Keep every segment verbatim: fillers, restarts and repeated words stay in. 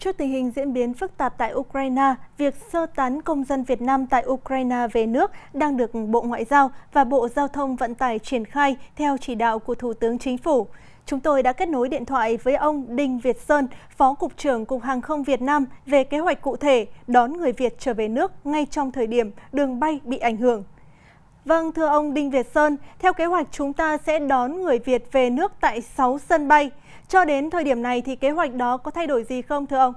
trước tình hình diễn biến phức tạp tại Ukraine, việc sơ tán công dân Việt Nam tại Ukraine về nước đang được Bộ Ngoại giao và Bộ Giao thông Vận tải triển khai theo chỉ đạo của Thủ tướng Chính phủ. Chúng tôi đã kết nối điện thoại với ông Đinh Việt Sơn, Phó Cục trưởng Cục Hàng không Việt Nam về kế hoạch cụ thể đón người Việt trở về nước ngay trong thời điểm đường bay bị ảnh hưởng. Vâng, thưa ông Đinh Việt Sơn, theo kế hoạch chúng ta sẽ đón người Việt về nước tại sáu sân bay. Cho đến thời điểm này thì kế hoạch đó có thay đổi gì không thưa ông?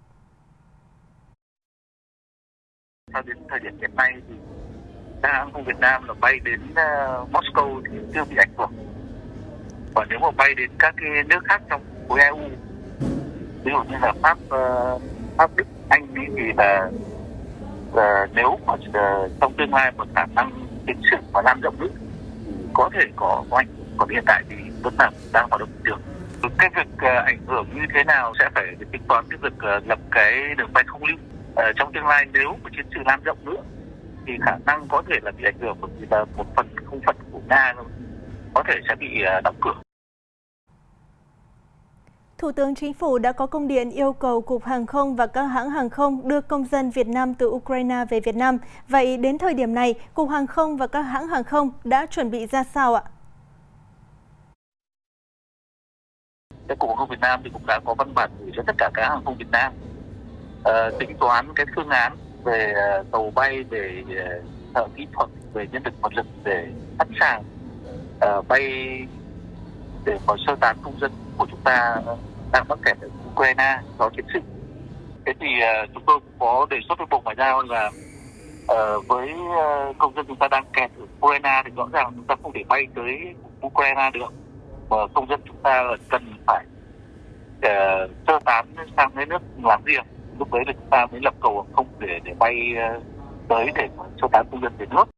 Cho đến thời điểm hiện nay thì các hãng không Việt Nam là bay đến uh, Moscow thì chưa bị ảnh hưởng. Và nếu mà bay đến các cái nước khác trong khối e u, ví dụ như là Pháp, uh, Pháp, Đức, Anh thì là uh, nếu mà uh, trong tương lai một khả năng tiến sự và lan rộng nữa thì có thể có có ảnh hưởng. Còn hiện tại thì vẫn là đang hoạt động bình thường. Cái việc uh, ảnh hưởng như thế nào sẽ phải tính toán cái việc uh, lập cái đường bay không lưu. Uh, trong tương lai nếu mà chiến sự lan rộng nữa thì khả năng có thể là bị ảnh hưởng bởi vì là một phần không phận của Nga có thể sẽ bị uh, đóng cửa. Thủ tướng Chính phủ đã có công điện yêu cầu Cục Hàng không và các hãng hàng không đưa công dân Việt Nam từ Ukraine về Việt Nam. Vậy đến thời điểm này, Cục Hàng không và các hãng hàng không đã chuẩn bị ra sao ạ? Cái Cục Hàng không Việt Nam thì cũng đã có văn bản gửi cho tất cả các hãng hàng không Việt Nam uh, tính toán cái phương án về uh, tàu bay, về thợ uh, kỹ thuật, về nhân lực vật lực để sẵn sàng uh, bay để có sơ tán công dân của chúng ta đang mắc kẹt ở Ukraine do chiến sự. Thế thì uh, chúng tôi cũng có đề xuất với Bộ Ngoại giao là uh, với uh, công dân chúng ta đang kẹt ở Ukraine thì rõ ràng chúng ta không thể bay tới Ukraine được, mà công dân chúng ta cần phải uh, sơ tán sang cái nước láng giềng. Lúc đấy là chúng ta mới lập cầu hàng không để để bay uh, tới để sơ tán công dân về nước.